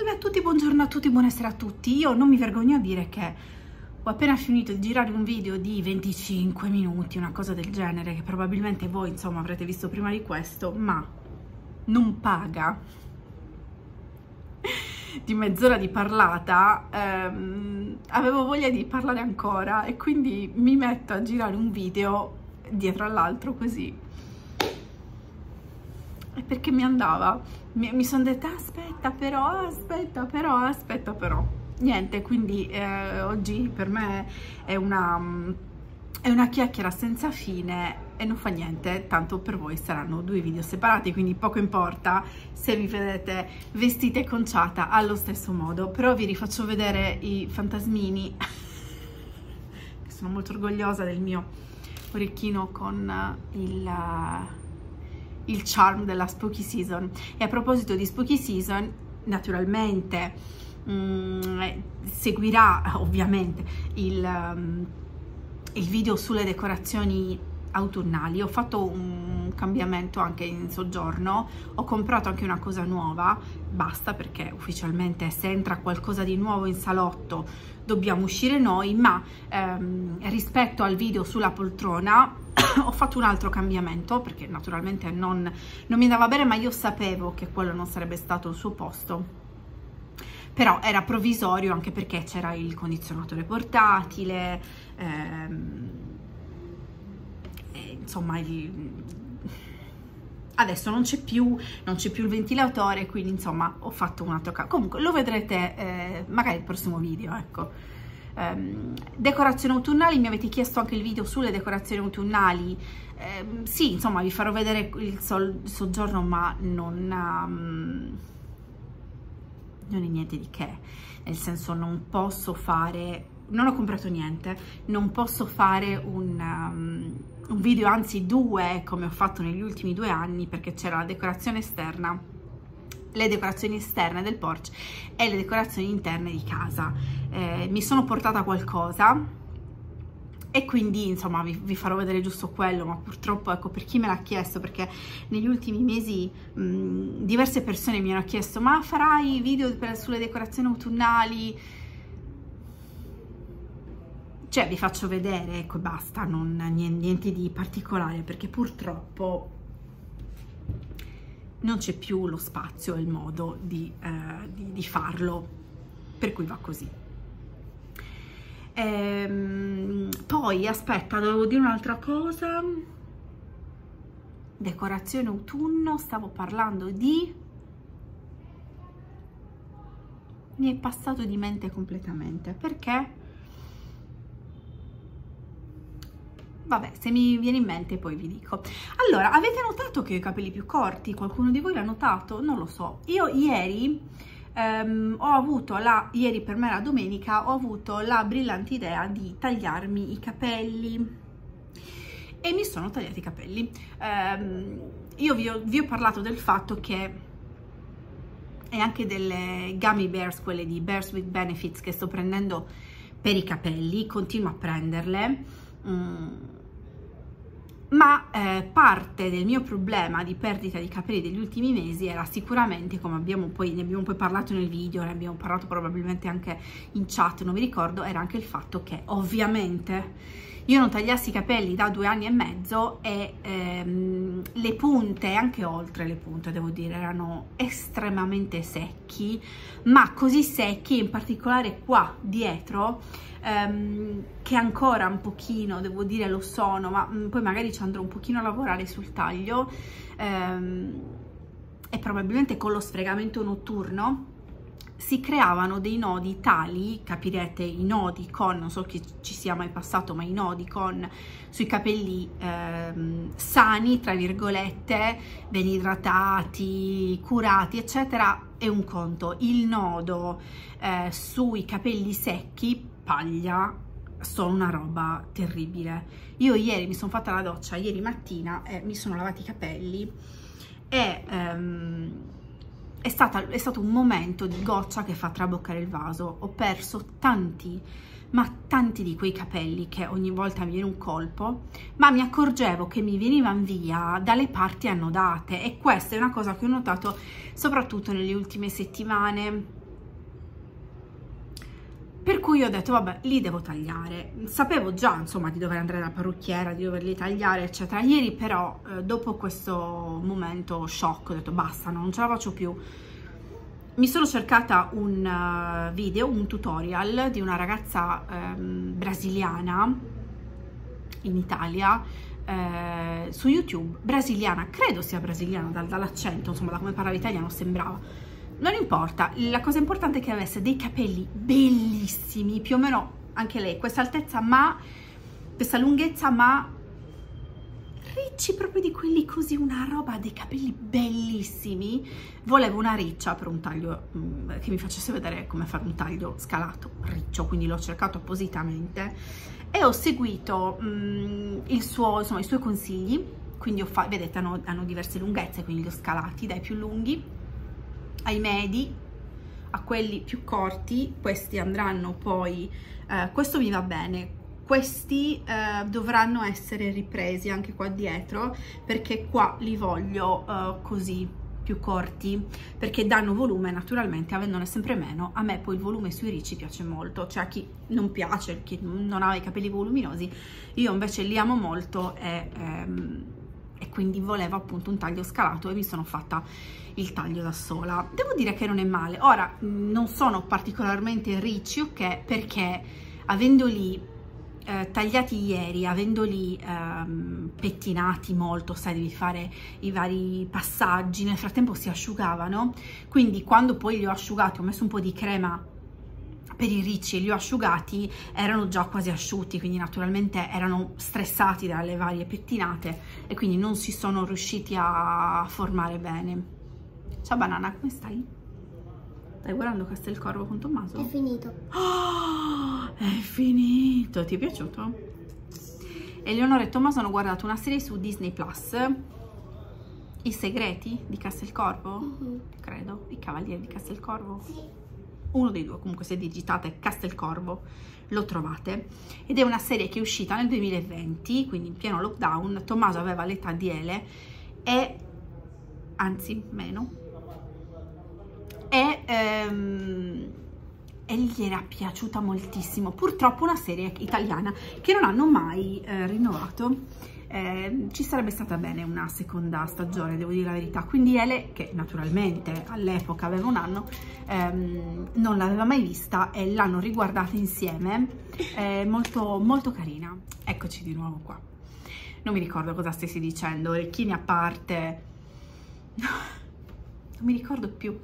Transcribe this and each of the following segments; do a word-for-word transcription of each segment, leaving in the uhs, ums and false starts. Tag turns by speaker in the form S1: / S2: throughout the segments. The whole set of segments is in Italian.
S1: Salve a tutti, buongiorno a tutti, buonasera a tutti. Io non mi vergogno a dire che ho appena finito di girare un video di venticinque minuti, una cosa del genere, che probabilmente voi insomma avrete visto prima di questo, ma non paga di mezz'ora di parlata. ehm, avevo voglia di parlare ancora e quindi mi metto a girare un video dietro all'altro così, e perché mi andava, mi, mi sono detta aspetta però, aspetta però, aspetta però, niente, quindi eh, oggi per me è una, è una chiacchiera senza fine e non fa niente, tanto per voi saranno due video separati, quindi poco importa se mi vedete vestita e conciata allo stesso modo. Però vi rifaccio vedere i fantasmini che sono molto orgogliosa del mio orecchino con il, il charm della Spooky Season. E a proposito di Spooky Season, naturalmente mm, seguirà ovviamente il, um, il video sulle decorazioni autunnali. Ho fatto un cambiamento anche in soggiorno, ho comprato anche una cosa nuova, basta, perché ufficialmente se entra qualcosa di nuovo in salotto dobbiamo uscire noi, ma ehm, rispetto al video sulla poltrona ho fatto un altro cambiamento, perché naturalmente non, non mi andava bene, ma io sapevo che quello non sarebbe stato il suo posto, però era provvisorio, anche perché c'era il condizionatore portatile, ehm, insomma il... adesso non c'è più non c'è più il ventilatore, quindi insomma ho fatto un altro caso. Comunque lo vedrete eh, magari il prossimo video, ecco. Um, decorazioni autunnali, mi avete chiesto anche il video sulle decorazioni autunnali. Um, sì, insomma vi farò vedere il, sol, il soggiorno, ma non um, non è niente di che, nel senso non posso fare, non ho comprato niente, non posso fare un um, un video, anzi due, come ho fatto negli ultimi due anni, perché c'era la decorazione esterna, le decorazioni esterne del porch e le decorazioni interne di casa. Eh, mi sono portata qualcosa e quindi insomma vi, vi farò vedere giusto quello, ma purtroppo, ecco, per chi me l'ha chiesto, perché negli ultimi mesi mh, diverse persone mi hanno chiesto ma farai video per, sulle decorazioni autunnali? Cioè vi faccio vedere, ecco, basta, non niente di particolare, perché purtroppo non c'è più lo spazio e il modo di, eh, di, di farlo, per cui va così. Ehm, poi aspetta, dovevo dire un'altra cosa. Decorazione autunno, stavo parlando di... mi è passato di mente completamente, perché... vabbè, se mi viene in mente poi vi dico. Allora, avete notato che ho i capelli più corti? Qualcuno di voi l'ha notato? Non lo so. Io ieri ehm, ho avuto la, ieri per me era domenica, ho avuto la brillante idea di tagliarmi i capelli e mi sono tagliati i capelli. Ehm, io vi ho, vi ho parlato del fatto che, e anche delle gummy bears, quelle di Bears with Benefits che sto prendendo per i capelli, continuo a prenderle. Mm. Ma eh, parte del mio problema di perdita di capelli degli ultimi mesi era sicuramente, come abbiamo poi, ne abbiamo poi parlato nel video, ne abbiamo parlato probabilmente anche in chat, non mi ricordo, era anche il fatto che ovviamente io non tagliassi i capelli da due anni e mezzo e ehm, le punte, anche oltre le punte devo dire, erano estremamente secchi, ma così secchi, in particolare qua dietro, ehm, che ancora un pochino, devo dire, lo sono, ma mh, poi magari ci andrò un pochino a lavorare sul taglio, ehm, e probabilmente con lo sfregamento notturno si creavano dei nodi tali, capirete, i nodi con, non so che ci sia mai passato, ma i nodi con sui capelli ehm, sani, tra virgolette, ben idratati, curati, eccetera, è un conto. Il nodo eh, sui capelli secchi, paglia, sono una roba terribile. Io ieri mi sono fatta la doccia, ieri mattina, e mi sono lavati i capelli e... Ehm, È, stata, è stato un momento di goccia che fa traboccare il vaso. Ho perso tanti, ma tanti di quei capelli che ogni volta mi viene un colpo, ma mi accorgevo che mi venivano via dalle parti annodate, e questa è una cosa che ho notato soprattutto nelle ultime settimane. per cui ho detto vabbè, li devo tagliare. Sapevo già insomma di dover andare alla parrucchiera, di doverli tagliare eccetera. Ieri però eh, dopo questo momento shock ho detto basta, non ce la faccio più. Mi sono cercata un uh, video, un tutorial di una ragazza um, brasiliana in Italia eh, su YouTube, brasiliana, credo sia brasiliana dal, dall'accento, insomma da come parlava italiano sembrava. Non importa, la cosa importante è che avesse dei capelli bellissimi, più o meno anche lei, questa altezza ma, questa lunghezza ma ricci, proprio di quelli così, una roba, dei capelli bellissimi. Volevo una riccia per un taglio mh, che mi facesse vedere come fare un taglio scalato, riccio, quindi l'ho cercato appositamente e ho seguito mh, il suo, insomma, i suoi consigli, quindi ho fatto, vedete, hanno, hanno diverse lunghezze, quindi li ho scalati dai più lunghi ai medi, a quelli più corti. Questi andranno poi, eh, questo mi va bene, questi eh, dovranno essere ripresi anche qua dietro, perché qua li voglio eh, così, più corti, perché danno volume naturalmente, avendone sempre meno. A me poi il volume sui ricci piace molto, cioè a chi non piace, chi non ha i capelli voluminosi, io invece li amo molto e, ehm, e quindi volevo appunto un taglio scalato e mi sono fatta il taglio da sola. Devo dire che non è male. Ora non sono particolarmente ricci, ok, perché avendoli eh, tagliati ieri, avendoli ehm, pettinati molto, sai, devi fare i vari passaggi, nel frattempo si asciugavano, quindi quando poi li ho asciugati, ho messo un po' di crema per i ricci e li ho asciugati, erano già quasi asciutti, quindi naturalmente erano stressati dalle varie pettinate e quindi non si sono riusciti a formare bene. Ciao banana, come stai? Stai guardando Castelcorvo con Tommaso?
S2: È finito.
S1: Oh, è finito! Ti è piaciuto? Eleonora e Tommaso hanno guardato una serie su Disney Plus, I segreti di Castelcorvo? Mm-hmm. Credo, I cavalieri di Castelcorvo? Sì. Uno dei due, comunque se digitate Castelcorvo lo trovate, ed è una serie che è uscita nel duemilaventi, quindi in pieno lockdown. Tommaso aveva l'età di Ele e anzi meno, e, ehm, e gli era piaciuta moltissimo. Purtroppo una serie italiana che non hanno mai eh, rinnovato. Eh, ci sarebbe stata bene una seconda stagione, devo dire la verità. Quindi Ele, che naturalmente all'epoca aveva un anno, ehm, non l'aveva mai vista e l'hanno riguardata insieme. Eh, molto molto carina. Eccoci di nuovo qua. Non mi ricordo cosa stessi dicendo, orecchini a parte, non mi ricordo più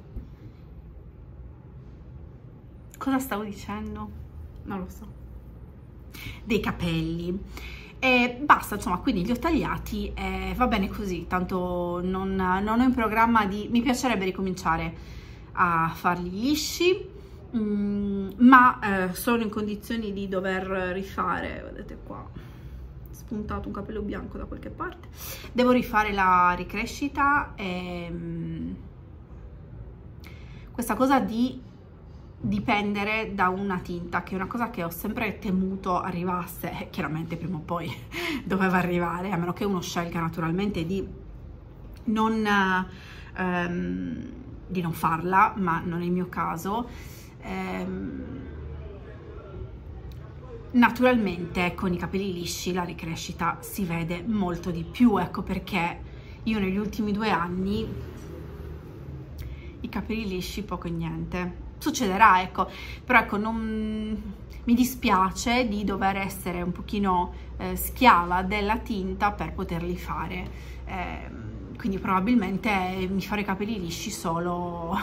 S1: cosa stavo dicendo, non lo so. Dei capelli. E basta, insomma, quindi li ho tagliati e va bene così, tanto non, non ho in programma di... Mi piacerebbe ricominciare a farli lisci, mm, ma eh, sono in condizioni di dover rifare, vedete qua, spuntato un capello bianco da qualche parte, devo rifare la ricrescita e mm, questa cosa di dipendere da una tinta, che è una cosa che ho sempre temuto arrivasse, e chiaramente prima o poi doveva arrivare, a meno che uno scelga naturalmente di non, ehm, di non farla, ma non è il mio caso. Ehm, naturalmente con i capelli lisci la ricrescita si vede molto di più, ecco perché io negli ultimi due anni i capelli lisci poco e niente. Succederà, ecco, però ecco, non mi dispiace di dover essere un pochino eh, schiava della tinta per poterli fare, eh, quindi probabilmente mi farò i capelli lisci solo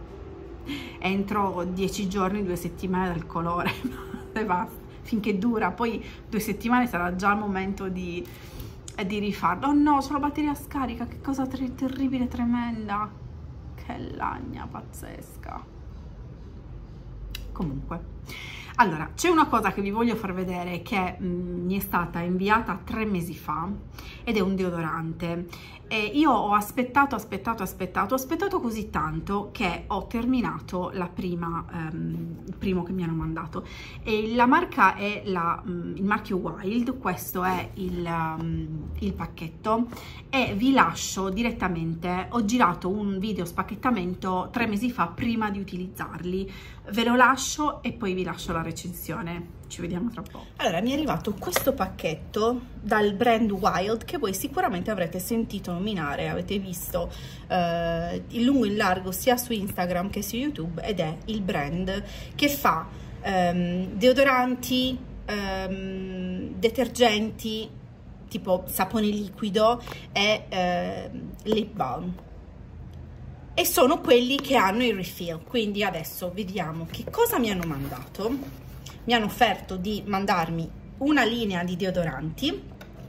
S1: entro dieci giorni, due settimane dal colore e basta, finché dura. Poi due settimane sarà già il momento di, eh, di rifarlo. Oh no, c'ho la batteria scarica, che cosa ter terribile, tremenda, che lagna pazzesca. Comunque, allora, c'è una cosa che vi voglio far vedere che mh, mi è stata inviata tre mesi fa ed è un deodorante. E io ho aspettato, aspettato, aspettato, ho aspettato così tanto che ho terminato la prima, um, il primo che mi hanno mandato. E la marca è la, um, il marchio Wild, questo è il, um, il pacchetto e vi lascio direttamente, ho girato un video spacchettamento tre mesi fa prima di utilizzarli, ve lo lascio e poi vi lascio la recensione. Ci vediamo tra poco. Allora, mi è arrivato questo pacchetto dal brand Wild, che voi sicuramente avrete sentito nominare, avete visto eh, in lungo e in largo sia su Instagram che su YouTube, ed è il brand che fa ehm, deodoranti, ehm, detergenti tipo sapone liquido e eh, lip balm, e sono quelli che hanno il refill. Quindi adesso vediamo che cosa mi hanno mandato. Mi hanno offerto di mandarmi una linea di deodoranti,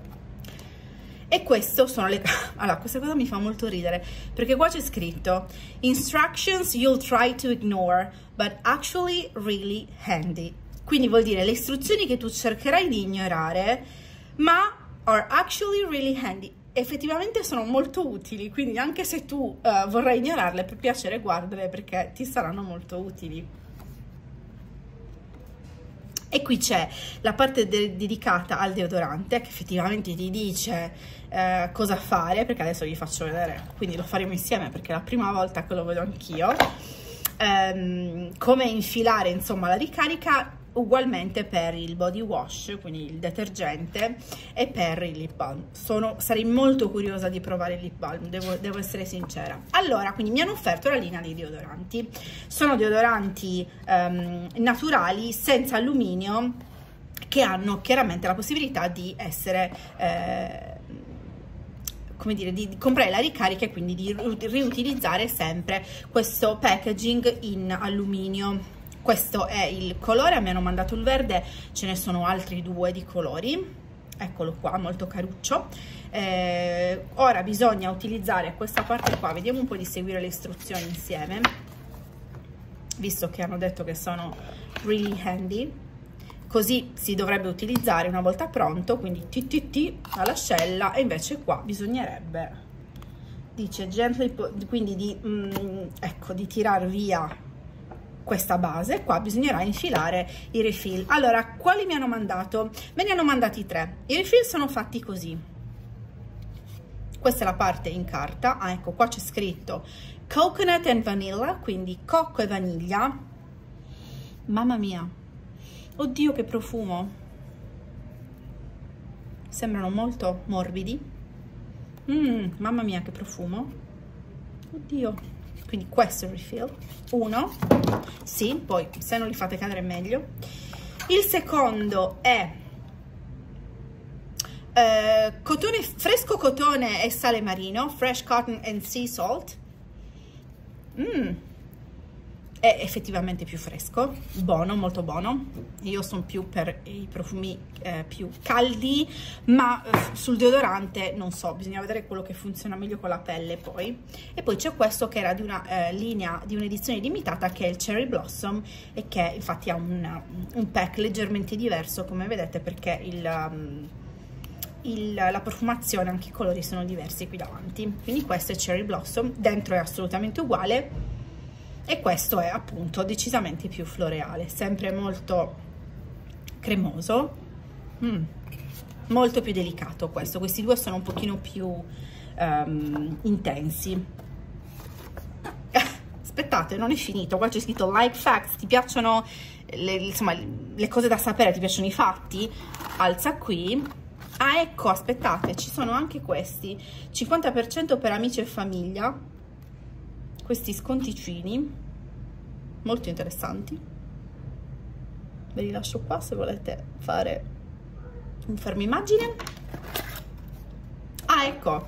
S1: e questo sono le... Allora, questa cosa mi fa molto ridere, perché qua c'è scritto instructions you'll try to ignore but actually really handy. Quindi vuol dire le istruzioni che tu cercherai di ignorare, ma are actually really handy. Effettivamente sono molto utili, quindi anche se tu uh, vorrai ignorarle, per piacere guardale, perché ti saranno molto utili. E qui c'è la parte de dedicata al deodorante, che effettivamente ti dice eh, cosa fare, perché adesso vi faccio vedere, quindi lo faremo insieme perché è la prima volta che lo vedo anch'io. Ehm, come infilare insomma la ricarica, ugualmente per il body wash, quindi il detergente, e per il lip balm. Sono, sarei molto curiosa di provare il lip balm, devo, devo essere sincera. Allora, quindi mi hanno offerto la linea dei deodoranti. Sono deodoranti um, naturali, senza alluminio, che hanno chiaramente la possibilità di essere eh, come dire, di, di comprare la ricarica, e quindi di riutilizzare sempre questo packaging in alluminio. Questo è il colore, mi hanno mandato il verde, ce ne sono altri due di colori, eccolo qua, molto caruccio. Eh, ora bisogna utilizzare questa parte qua, vediamo un po' di seguire le istruzioni insieme, visto che hanno detto che sono really handy. Così si dovrebbe utilizzare una volta pronto, quindi ti ti ti all'ascella, e invece qua bisognerebbe, dice gently, quindi di, mm, ecco, di tirar via questa base. Qua bisognerà infilare i refill. Allora, quali mi hanno mandato? Me ne hanno mandati tre. I refill sono fatti così. Questa è la parte in carta. Ah, ecco, qua c'è scritto coconut and vanilla, quindi cocco e vaniglia. Mamma mia, oddio che profumo, sembrano molto morbidi. Mm, mamma mia che profumo, oddio. Quindi questo è il refill, uno, sì, poi se non li fate cadere meglio. Il secondo è eh, cotone, fresco cotone e sale marino, fresh cotton and sea salt. Mm. È effettivamente più fresco, buono, molto buono. Io sono più per i profumi eh, più caldi, ma eh, sul deodorante non so, bisogna vedere quello che funziona meglio con la pelle poi. E poi c'è questo che era di una eh, linea, di un'edizione limitata, che è il Cherry Blossom, e che infatti ha un, un pack leggermente diverso, come vedete, perché il... Um, Il, la profumazione, anche i colori sono diversi qui davanti. Quindi questo è Cherry Blossom, dentro è assolutamente uguale, e questo è appunto decisamente più floreale, sempre molto cremoso, mm, molto più delicato questo. Questi due sono un pochino più um, intensi. Aspettate, non è finito, qua c'è scritto like facts. Ti piacciono le, insomma, le cose da sapere, ti piacciono i fatti? Alza qui. Ah, ecco, aspettate, ci sono anche questi, cinquanta per cento per amici e famiglia, questi sconticini, molto interessanti. Ve li lascio qua se volete fare un fermo immagine. Ah, ecco.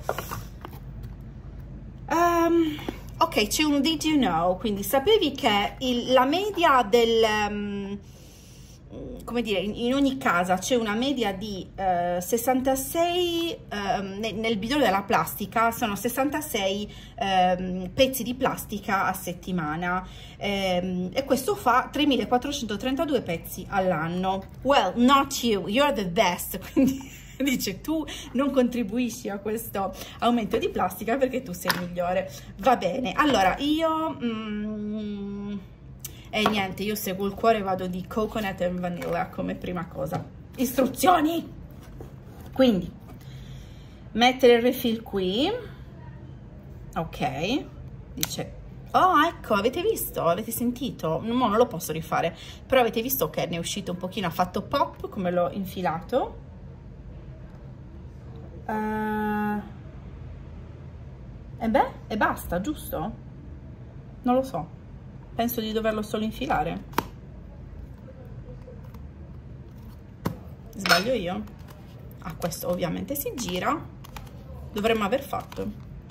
S1: Um, ok, c'è un did you know, quindi sapevi che il, la media del... Um, come dire, in ogni casa c'è una media di eh, sessantasei, eh, nel, nel bidone della plastica sono sessantasei eh, pezzi di plastica a settimana, eh, e questo fa tremilaquattrocentotrentadue pezzi all'anno. Well, not you, you're the best. Quindi dice, tu non contribuisci a questo aumento di plastica perché tu sei il migliore. Va bene, allora io... Mm, e niente, io seguo il cuore, vado di coconut and vanilla come prima cosa. Istruzioni! Quindi, mettere il refill qui. Ok. Dice Oh, ecco, avete visto? Avete sentito? No, non lo posso rifare, però avete visto che ne è uscito un pochino, ha fatto pop come l'ho infilato. Uh, e beh, e basta, giusto? Non lo so, penso di doverlo solo infilare. Sbaglio io? Ah, questo ovviamente si gira, dovremmo aver fatto.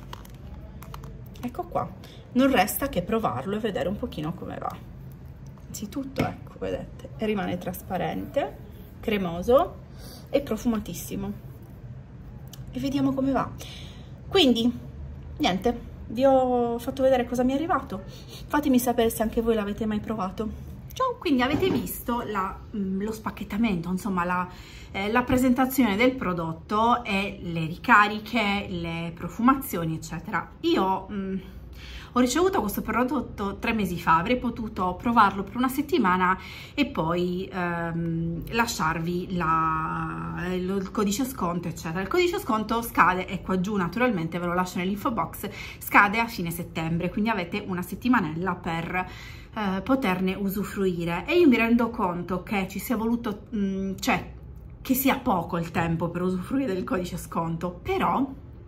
S1: Ecco qua, non resta che provarlo e vedere un pochino come va. Anzitutto, ecco, vedete, rimane trasparente, cremoso e profumatissimo. E vediamo come va. Quindi, niente, vi ho fatto vedere cosa mi è arrivato. Fatemi sapere se anche voi l'avete mai provato. Ciao, quindi avete visto la, mh, lo spacchettamento, insomma la, eh, la presentazione del prodotto e le ricariche, le profumazioni, eccetera. Io mh, ho ricevuto questo prodotto tre mesi fa, avrei potuto provarlo per una settimana e poi ehm, lasciarvi la, lo, il codice sconto, eccetera. Il codice sconto scade, è qua giù naturalmente, ve lo lascio nell'info box, scade a fine settembre, quindi avete una settimanella per eh, poterne usufruire. E io mi rendo conto che ci sia voluto, mh, cioè che sia poco il tempo per usufruire del codice sconto, però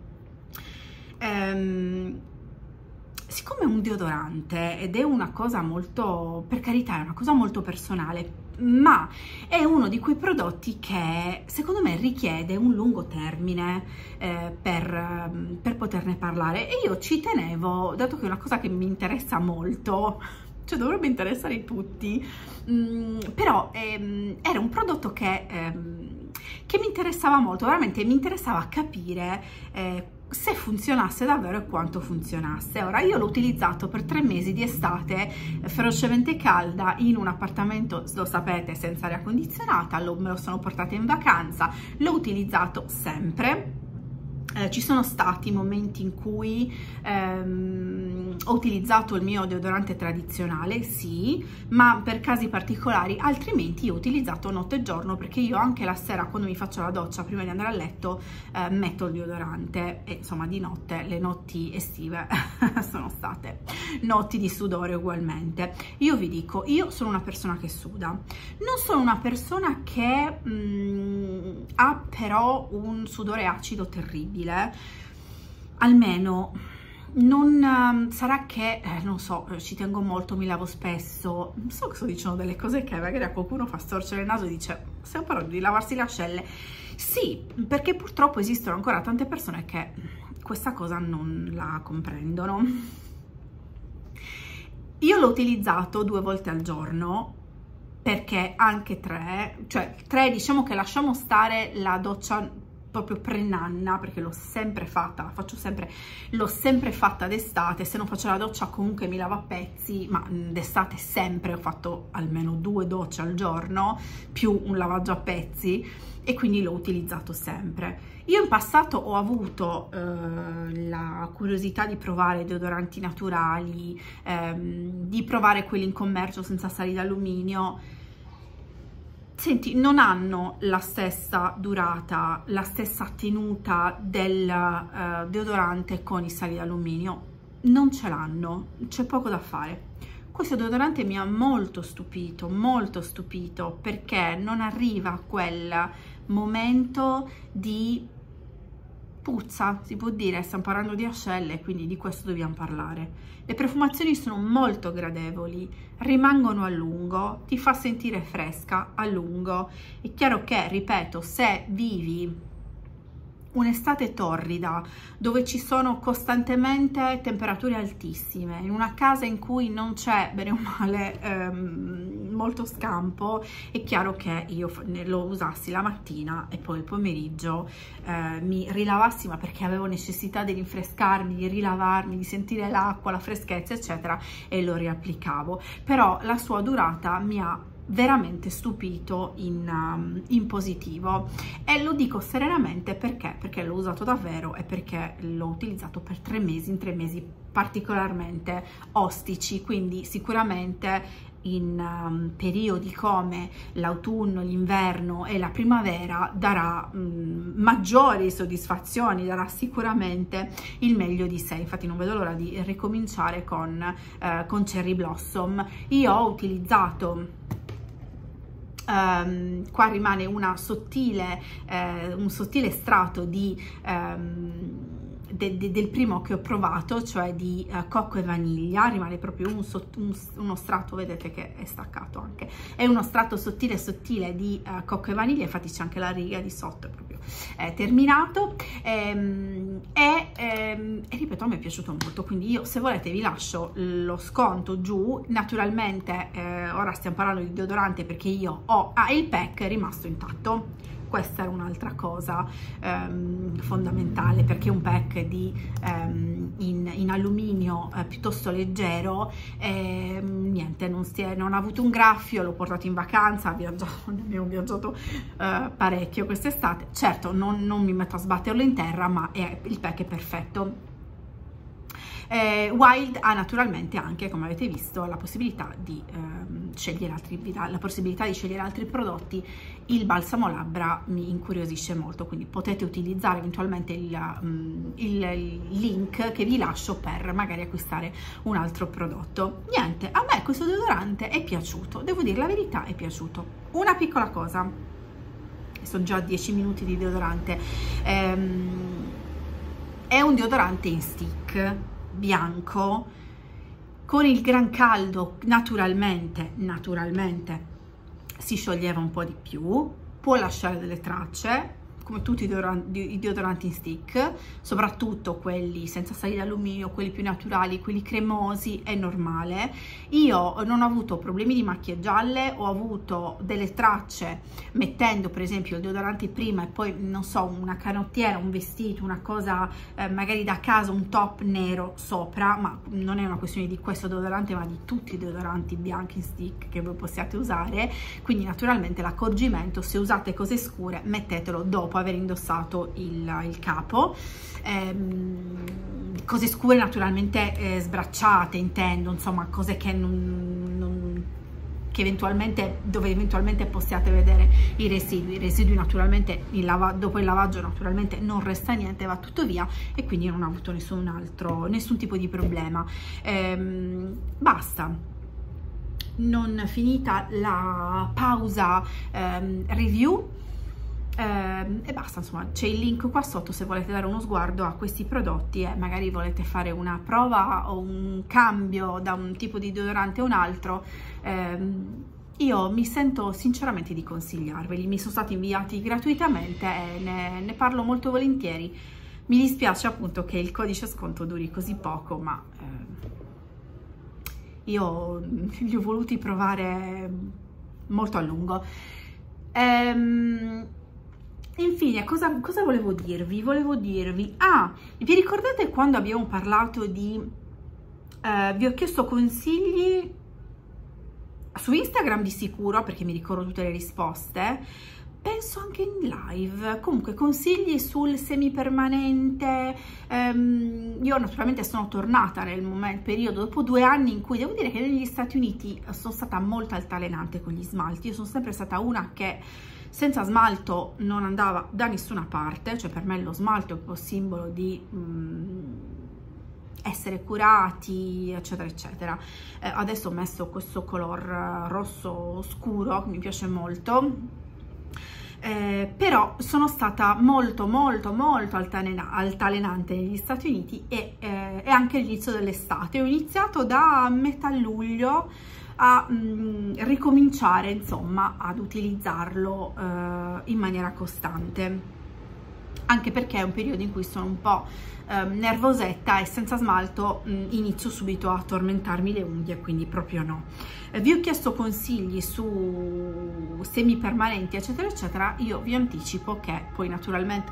S1: ehm, siccome è un deodorante ed è una cosa molto, per carità, è una cosa molto personale, ma è uno di quei prodotti che secondo me richiede un lungo termine eh, per, per poterne parlare, e io ci tenevo, dato che è una cosa che mi interessa molto, cioè dovrebbe interessare tutti, mm, però ehm, era un prodotto che, ehm, che mi interessava molto, veramente mi interessava capire eh, se funzionasse davvero e quanto funzionasse. Ora, io l'ho utilizzato per tre mesi di estate eh, ferocemente calda in un appartamento, lo sapete, senza aria condizionata, lo, me lo sono portata in vacanza, l'ho utilizzato sempre. Eh, ci sono stati momenti in cui ehm, ho utilizzato il mio deodorante tradizionale, sì, ma per casi particolari, altrimenti ho utilizzato notte e giorno, perché io anche la sera, quando mi faccio la doccia prima di andare a letto, eh, metto il deodorante, e insomma di notte, le notti estive sono state notti di sudore ugualmente. Io vi dico, io sono una persona che suda, non sono una persona che mh, ha però un sudore acido terribile, almeno non um, sarà che eh, non so, ci tengo molto, mi lavo spesso, non so che sto dicendo delle cose che magari a qualcuno fa storcere il naso e dice stiamo parlando di lavarsi le ascelle. Sì, perché purtroppo esistono ancora tante persone che questa cosa non la comprendono. Io l'ho utilizzato due volte al giorno, perché anche tre, cioè tre, diciamo che lasciamo stare la doccia proprio pre-nanna, perché l'ho sempre fatta, la faccio sempre, l'ho sempre fatta d'estate. Se non faccio la doccia comunque mi lavo a pezzi, ma d'estate sempre ho fatto almeno due docce al giorno, più un lavaggio a pezzi, e quindi l'ho utilizzato sempre. Io in passato ho avuto eh, la curiosità di provare deodoranti naturali, ehm, di provare quelli in commercio senza sali d'alluminio. Senti, non hanno la stessa durata, la stessa tenuta del uh, deodorante con i sali d'alluminio, non ce l'hanno, c'è poco da fare. Questo deodorante mi ha molto stupito, molto stupito, perché non arriva a quel momento di puzza, si può dire, stiamo parlando di ascelle, quindi di questo dobbiamo parlare. Le profumazioni sono molto gradevoli, rimangono a lungo, ti fa sentire fresca a lungo. È chiaro che, ripeto, se vivi un'estate torrida dove ci sono costantemente temperature altissime, in una casa in cui non c'è bene o male ehm, molto scampo, è chiaro che io lo usassi la mattina e poi il pomeriggio eh, mi rilavassi, ma perché avevo necessità di rinfrescarmi, di rilavarmi, di sentire l'acqua, la freschezza eccetera, e lo riapplicavo. Però la sua durata mi ha veramente stupito in, um, in positivo, e lo dico serenamente perché perché l'ho usato davvero e perché l'ho utilizzato per tre mesi. In tre mesi particolarmente ostici, quindi sicuramente in um, periodi come l'autunno, l'inverno e la primavera darà um, maggiori soddisfazioni, darà sicuramente il meglio di sé. Infatti non vedo l'ora di ricominciare con, uh, con Cherry Blossom. Io ho utilizzato Um, qua rimane una sottile, eh, un sottile strato di um, de, de, del primo che ho provato, cioè di uh, cocco e vaniglia. Rimane proprio un, un, uno strato, vedete che è staccato anche, è uno strato sottile sottile di uh, cocco e vaniglia. Infatti c'è anche la riga di sotto, è proprio è terminato, ehm, e, ehm, e ripeto, a me è piaciuto molto, quindi io, se volete, vi lascio lo sconto giù. Naturalmente eh, ora stiamo parlando di deodorante perché io ho ah, il pack è rimasto intatto. Questa era un'altra cosa ehm, fondamentale, perché un pack di, ehm, in, in alluminio eh, piuttosto leggero, eh, niente, non, stia, non ha avuto un graffio. L'ho portato in vacanza, viaggiato, abbiamo viaggiato eh, parecchio quest'estate. Certo, non, non mi metto a sbatterlo in terra, ma è, il pack è perfetto. Eh, Wild ha naturalmente anche, come avete visto, la possibilità di ehm, scegliere altri, la possibilità di scegliere altri prodotti. Il balsamo labbra mi incuriosisce molto, quindi potete utilizzare eventualmente il, um, il, il link che vi lascio per magari acquistare un altro prodotto. Niente, a me questo deodorante è piaciuto, devo dire la verità, è piaciuto. Una piccola cosa, sono già dieci minuti di deodorante, ehm, è un deodorante in stick bianco. Con il gran caldo naturalmente naturalmente si scioglieva un po' di più, può lasciare delle tracce come tutti i deodoranti, i deodoranti in stick, soprattutto quelli senza sali d'alluminio, quelli più naturali, quelli cremosi, è normale. Io non ho avuto problemi di macchie gialle, ho avuto delle tracce mettendo per esempio il deodorante prima e poi, non so, una canottiera, un vestito, una cosa eh, magari da casa, un top nero sopra, ma non è una questione di questo deodorante ma di tutti i deodoranti bianchi in stick che voi possiate usare. Quindi naturalmente l'accorgimento: se usate cose scure, mettetelo dopo aver indossato il, il capo. Ehm, cose scure naturalmente eh, sbracciate, intendo, insomma cose che non, non che eventualmente dove eventualmente possiate vedere i residui. I residui naturalmente il lava, dopo il lavaggio naturalmente non resta niente, va tutto via, e quindi non ho avuto nessun altro nessun tipo di problema. Ehm, basta. Non finita la pausa ehm, review, Eh, e basta, insomma, c'è il link qua sotto se volete dare uno sguardo a questi prodotti e magari volete fare una prova o un cambio da un tipo di deodorante a un altro. Eh, io mi sento sinceramente di consigliarveli, mi sono stati inviati gratuitamente e ne, ne parlo molto volentieri. Mi dispiace appunto che il codice sconto duri così poco, ma eh, io li ho voluti provare molto a lungo. Ehm, Infine, cosa, cosa volevo dirvi? Volevo dirvi, ah, vi ricordate quando abbiamo parlato di, eh, vi ho chiesto consigli su Instagram di sicuro, perché mi ricordo tutte le risposte, penso anche in live, comunque consigli sul semipermanente. Um, io naturalmente sono tornata nel momento, periodo, dopo due anni in cui devo dire che negli Stati Uniti sono stata molto altalenante con gli smalti. Io sono sempre stata una che senza smalto non andava da nessuna parte, cioè per me lo smalto è un po' simbolo di um, essere curati, eccetera eccetera. Eh, adesso ho messo questo color rosso scuro che mi piace molto. Eh, però sono stata molto molto molto altalenante negli Stati Uniti e, eh, e anche all'inizio dell'estate. Ho iniziato da metà luglio a mh, ricominciare insomma ad utilizzarlo eh, in maniera costante, anche perché è un periodo in cui sono un po' eh, nervosetta e senza smalto mh, inizio subito a tormentarmi le unghie, quindi proprio no. Eh, vi ho chiesto consigli su semipermanenti eccetera eccetera. Io vi anticipo che poi naturalmente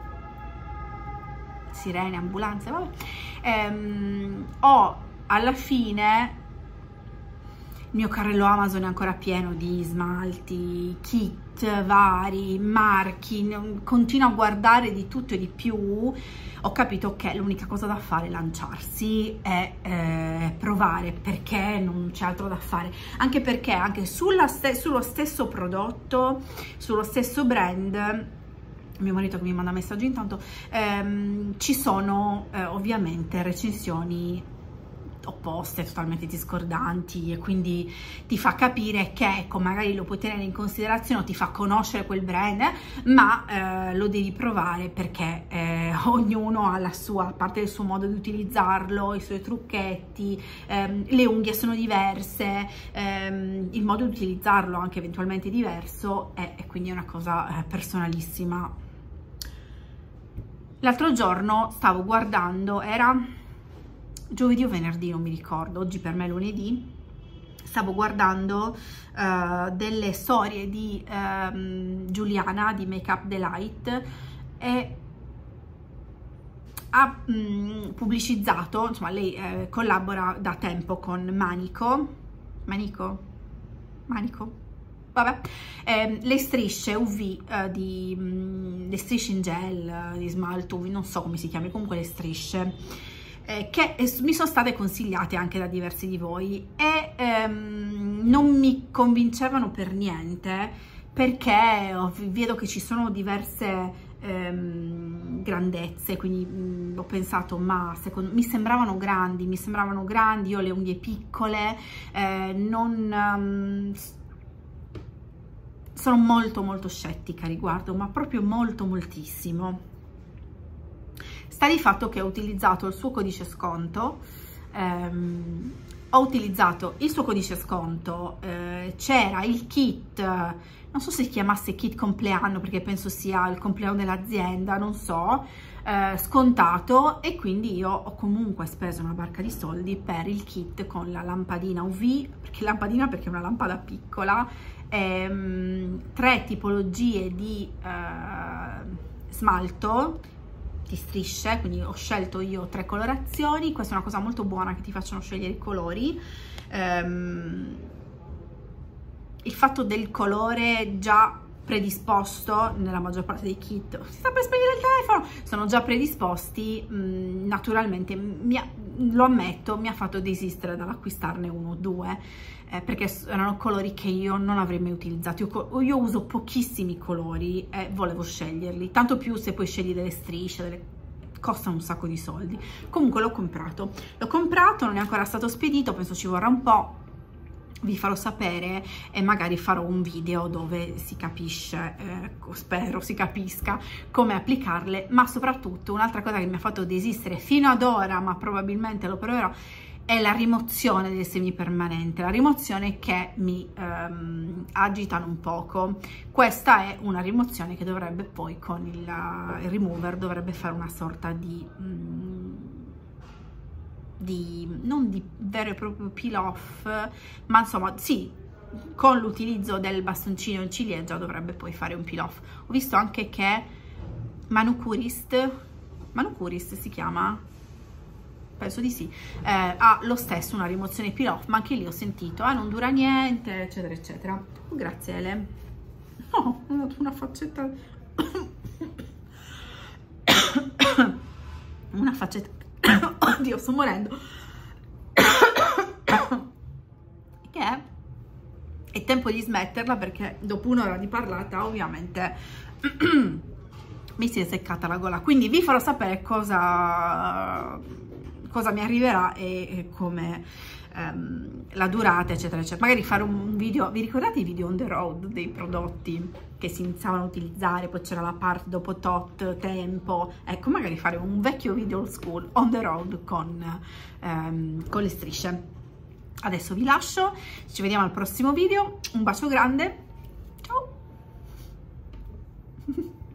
S1: sirene, ambulanze, vabbè, ehm, ho alla fine il mio carrello Amazon è ancora pieno di smalti, kit vari, marchi, continuo a guardare di tutto e di più. Ho capito che l'unica cosa da fare è lanciarsi e eh, provare, perché non c'è altro da fare, anche perché anche sulla st sullo stesso prodotto, sullo stesso brand, mio marito che mi manda messaggi intanto, ehm, ci sono eh, ovviamente recensioni opposte, totalmente discordanti, e quindi ti fa capire che, ecco, magari lo puoi tenere in considerazione, ti fa conoscere quel brand, ma eh, lo devi provare, perché eh, ognuno ha la sua parte, del suo modo di utilizzarlo, i suoi trucchetti, ehm, le unghie sono diverse, ehm, il modo di utilizzarlo anche eventualmente diverso, e, e quindi è una cosa eh, personalissima. L'altro giorno stavo guardando, era giovedì o venerdì, non mi ricordo, oggi per me è lunedì, stavo guardando uh, delle storie di um, Giuliana di Makeup Delight, e ha um, pubblicizzato, insomma lei eh, collabora da tempo con Manico, Manico? Manico? Vabbè, eh, le strisce U V, eh, di, mh, le strisce in gel, di smalto U V, non so come si chiami, comunque le strisce, Eh, che mi sono state consigliate anche da diversi di voi, e ehm, non mi convincevano per niente, perché ho, vedo che ci sono diverse ehm, grandezze, quindi mh, ho pensato, ma secondo, mi sembravano grandi, mi sembravano grandi, io ho le unghie piccole, eh, non... Um, sono molto molto scettica a riguardo, ma proprio molto moltissimo. Sta di fatto che ho utilizzato il suo codice sconto, ehm, ho utilizzato il suo codice sconto, eh, c'era il kit, non so se si chiamasse kit compleanno, perché penso sia il compleanno dell'azienda, non so, eh, scontato, e quindi io ho comunque speso una barca di soldi per il kit con la lampadina U V, perché lampadina perché è una lampada piccola, ehm, tre tipologie di eh, smalto, di strisce, quindi ho scelto io tre colorazioni. Questa è una cosa molto buona, che ti facciano scegliere i colori, ehm, il fatto del colore già predisposto nella maggior parte dei kit, si sta per spegnere il telefono, sono già predisposti, mh, naturalmente mi ha, lo ammetto, mi ha fatto desistere dall'acquistarne uno o due, eh, perché erano colori che io non avrei mai utilizzato. Io, io uso pochissimi colori e volevo sceglierli, tanto più se poi scegli delle strisce, delle... costano un sacco di soldi. Comunque l'ho comprato, l'ho comprato, non è ancora stato spedito, penso ci vorrà un po'. Vi farò sapere e magari farò un video dove si capisce, eh, spero si capisca come applicarle, ma soprattutto un'altra cosa che mi ha fatto desistere fino ad ora, ma probabilmente lo proverò, è la rimozione del semipermanente, la rimozione che mi ehm, agitano un poco. Questa è una rimozione che dovrebbe poi con il, il remover dovrebbe fare una sorta di... Mm, di non di vero e proprio peel off, ma insomma sì, con l'utilizzo del bastoncino in ciliegia dovrebbe poi fare un peel off. Ho visto anche che Manucurist, Manucurist si chiama? Penso di sì, eh, ha lo stesso una rimozione peel off, ma anche lì ho sentito, ah, non dura niente, eccetera eccetera. Oh, grazie Ele. Oh, ho dato una faccetta una faccetta oddio, sto morendo. Che è? È tempo di smetterla, perché dopo un'ora di parlata ovviamente mi si è seccata la gola. Quindi vi farò sapere cosa, cosa mi arriverà e, e come ehm, la durata, eccetera eccetera. Magari fare un video, vi ricordate i video on the road dei prodotti che si iniziavano a utilizzare, poi c'era la parte dopo tot tempo, ecco, magari fare un vecchio video old school on the road con, ehm, con le strisce. Adesso vi lascio, ci vediamo al prossimo video, un bacio grande, ciao!